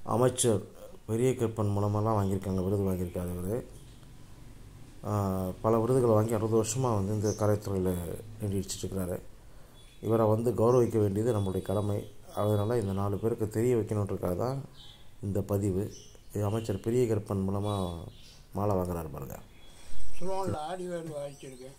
அமைச்சர் பெரிய கற்பன் மூலமாலாம் வாங்கியிருக்காங்க, விருது வாங்கியிருக்காரு. இவர் பல விருதுகளை வாங்கி 60 வருஷமாக வந்து இந்த கலைத்துறையில் நீடிச்சிட்ருக்கிறாரு. இவரை வந்து கௌரவிக்க வேண்டியது நம்மளுடைய கடமை. அதனால் இந்த 4 பேருக்கு தெரிய வைக்கணுன்றக்காக தான் இந்த பதிவு. இது அமைச்சர் பெரிய கற்பன் மூலமாக மாலை வாங்குறாரு பாருங்க. சுலோனில் ஆடி வேறு வாய்ச்சிருக்கேன்.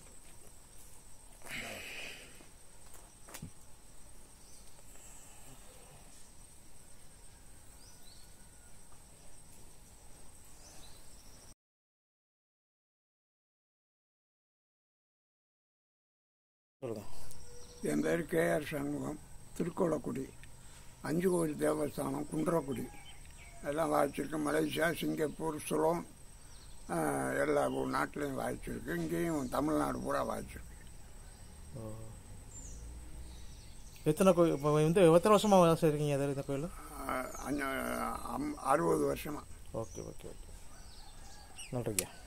என் பேர் KR ஷண்முகம், திருக்கோலக்குடி, 5 கோயில் தேவஸ்தானம், குன்றக்குடி எல்லாம் வாய்ச்சிருக்கு. மலேசியா, சிங்கப்பூர், சுலோன் எல்லா நாட்டிலையும் வாய்ச்சிருக்கு. இங்கேயும் தமிழ்நாடு பூரா வாய்ச்சிருக்கு. எத்தனை கோயில் இப்போ வந்து எத்தனை வருஷமாக வேலை செய்கிறீங்க அதில் இந்த கோயில்? 60 வருஷமாக. ஓகே ஓகே ஓகே, நன்றிங்க.